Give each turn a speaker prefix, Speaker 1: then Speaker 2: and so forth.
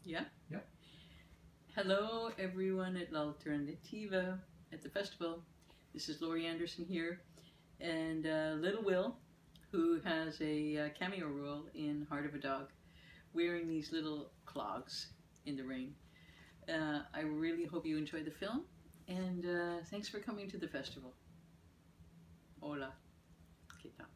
Speaker 1: Yeah?
Speaker 2: Yep.
Speaker 1: Hello everyone at La Alternativa at the festival. This is Laurie Anderson here, and little Will, who has a cameo role in Heart of a Dog, wearing these little clogs in the rain. I really hope you enjoy the film, and thanks for coming to the festival. Hola. ¿Qué tal?